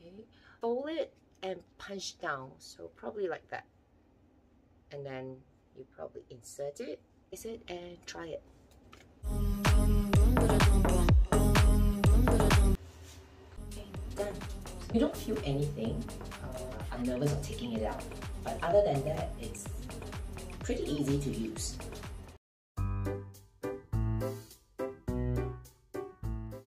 Okay, fold it and punch down, so probably like that. And then you probably insert it and try it. Okay, done. You don't feel anything. I'm nervous of taking it out, but other than that, it's pretty easy to use.